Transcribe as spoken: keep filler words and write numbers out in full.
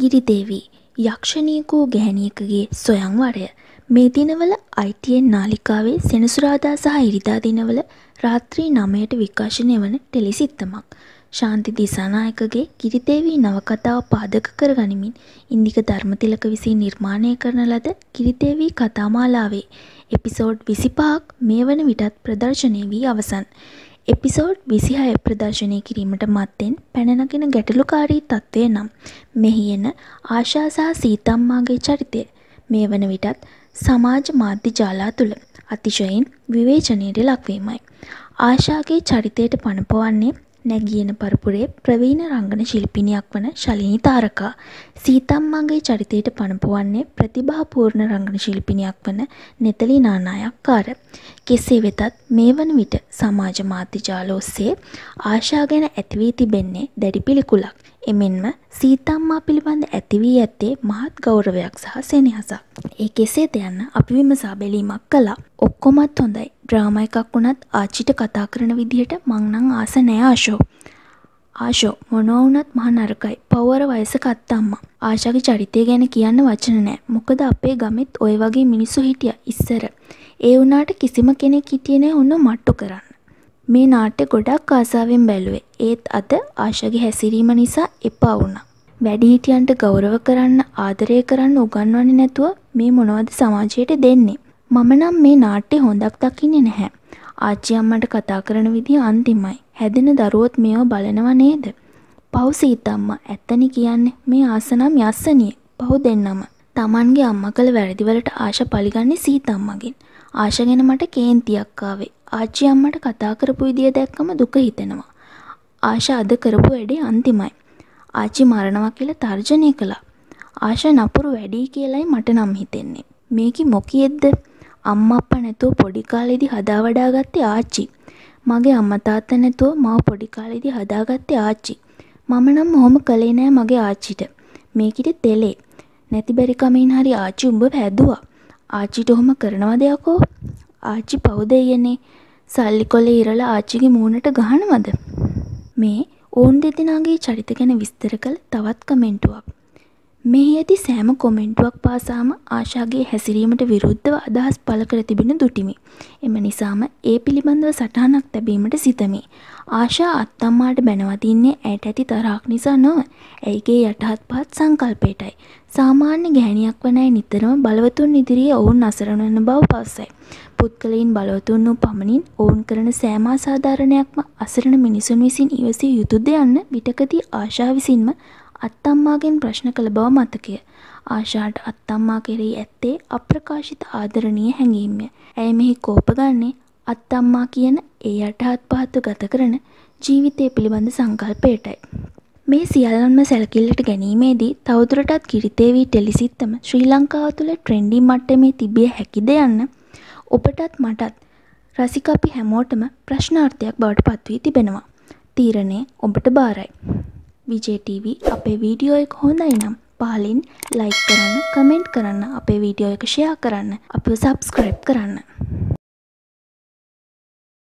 ගිරිදේවී යක්ෂණියකු ගැහැණියකගේ සොයන්වරය මේ දිනවල I T N නාලිකාවේ සෙනසුරාදා සහ ඉරිදා දිනවල රාත්‍රී නවයට විකාශනය වන ටෙලිසිත්තමක්. ශාන්ති දිසානායකගේ ගිරිදේවී නවකතාව පාදක කරගනිමින් ඉන්දික ධර්මතිලක විසින් නිර්මාණය කරන ලද ගිරිදේවී කතාමාලාවේ එපිසෝඩ් විසිපහක් මේ වන විටත් ප්‍රදර්ශනය වී අවසන්. එපිසෝඩ් විසිහය ප්‍රදර්ශනය කිරීමට මත්තෙන් පැන නගින ගැටලුකාරී තත්ත්වය නම් මෙහි එන ආශා සහ සීතම්මාගේ චරිතය මේ වන විටත් සමාජ මාධ්‍ය ජාලා තුළ අතිශයින් විවේචනයට ලක්වීමයි. ආශාගේ චරිතයට පනපවන්නේ නැගියන පරපුරේ ප්‍රවීණ රංගන ශිල්පිනියක් වන ශලිනී තාරකා. සීතම්මාගේ චරිතයට පනපවන්නේ ප්‍රතිභාපූර්ණ රංගන ශිල්පිනියක් වන නෙතලි නානායක්කාර. කෙසේ වෙතත් මේ වන විට සමාජ මාධ්‍ය ජාල ඔස්සේ ආශා ගැන ඇති වී තිබෙන්නේ දැඩි පිළිකුලක්. එමෙන්ම සීතම්මා පිළිබඳ ඇති වී ඇත්තේ මහත් ගෞරවයක් සහ සෙනෙහසක්. ඒ කෙසේද යන්න අපි විමසා බැලීමක් කළා. ඔක්කොමත් හොඳයි. ඩ්‍රාමා එකක් වුණත් ආච්චිට කතා කරන විදිහට මං නම් ආස නෑ ආෂෝ. ආෂෝ මොනවා වුණත් මහ නරකයි. පවර වයසක අත්තම්මා. ආශාගේ චරිතය ගැන කියන්න වචන නෑ. මොකද අපේ ගමෙත් ওই වගේ මිනිස්සු හිටියා ඉස්සර. ඒ වුණාට කිසිම කෙනෙක් හිටියේ නෑ උන්ව මට්ටු කරන්න. මේ නාට්‍ය ගොඩක් ආසාවෙන් බැලුවේ. ඒත් අද ආශාගේ හැසිරීම නිසා එපා වුණා. වැඩිහිටියන්ට ගෞරව කරන්න, ආදරය කරන්න උගන්වන්නේ නැතුව මේ මොනවද සමාජයට දෙන්නේ? මම නම් මේ නාට්‍ය හොඳක් දකින්නේ නැහැ. ආච්චි අම්මට කතා කරන විදිය අන්තිමයි. හැදෙන දරුවොත් මේව බලනව නේද? පව් සීතම්මා ඇත්තනි කියන්නේ මේ ආසනම් යස්සනිය. පව් දෙන්නම. Tamanගේ අම්මා කළ වැරදිවලට ආශා පරිගන්නේ සීතම්මගෙන්. ආශා ගැන මට කේන්තියක් ආවේ. ආච්චි අම්මට කතා කරපු විදිය දැක්කම දුක හිතෙනවා. ආශා අද කරපු වැඩේ අන්තිමයි. ආච්චි මරනවා කියලා තර්ජනය කළා. ආශා නපුරු වැඩි කියලායි මට නම් හිතෙන්නේ. මේකි මොකියෙද්ද? අම්මා අප්පා නැතුව පොඩි කාලේදී හදා වඩා ගත්තේ ආච්චි. මගේ අම්මා තාත්තා නැතුව මාව පොඩි කාලේදී හදාගත්තේ ආච්චි. මම නම් මොහොම කළේ නෑ මගේ ආච්චිට. මේකිට තෙලේ. නැති බැරි කමින් හරි ආච්චි උඹ හැදුවා. ආච්චිට ඔහොම කරනවද යකෝ? ආච්චි පව් දෙයනේ. සල්ලි කොලේ ඉරලා ආච්චිගේ මූණට ගහනවද? මේ ඕන් දෙදෙනාගේ චරිත ගැන විස්තර කළ තවත් කමෙන්ටුවක්. මෙහි ඇති සෑම කොමෙන්ටුවක් පාසාම ආශාගේ හැසිරීමට විරුද්ධව අදහස් පළ කර තිබෙන දුටිමි. එම නිසාම ඒ පිළිබඳව සටහනක් තැබීමට සිතමි. ආශා අත්තම්මාට බැනවදින්නේ ඇයට ඇති තරහක් නිසා නොව ඇයිගේ යටහත් පහත් සංකල්පයටයි. සාමාන්‍ය ගැහැණියක් වන අය නිතරම බලවතුන් ඉදිරියේ ඔවුන් අසරණ වන බව පවසයි. පුද්ගලයන් බලවතුන් වූ පමණින් ඔවුන් කරන සෑම අසාධාරණයක්ම අසරණ මිනිසුන් විසින් ඉවසිය යුතුද යන්න විටකදී ආශා විසින්ම අත්තම්මාගෙන් ප්‍රශ්න කළ බව මතකය. ආශාට අත්තම්මා කෙරෙහි ඇත්තේ අප්‍රකාශිත ආදරණීය හැඟීමය. ඇය මෙහි කෝප ගන්නේ අත්තම්මා කියන ඒ යටහත් පහත්ව ගත කරන ජීවිතය පිළිබඳ සංකල්පයටයි. මේ සියල්ලන්ම සැලකිල්ලට ගැනීමේදී තවදුරටත් ගිරිදේවී ටෙලිසිත්තම ශ්‍රී ලංකාව තුළ ට්‍රෙන්ඩි මට්ටමේ තිබිය හැකිද යන්න ඔබටත් මටත් රසික අපි හැමෝටම ප්‍රශ්නාර්ථයක් බවට පත්වී තිබෙනවා. තීරණය ඔබට බාරයි. විජේ ටීවී අපේ වීඩියෝ එක හොඳයි නම් පහලින් ලයික් කරන්න, කමෙන්ට් කරන්න, අපේ වීඩියෝ එක ෂෙයා කරන්න, අපිව සබ්ස්ක්‍රයිබ් කරන්න.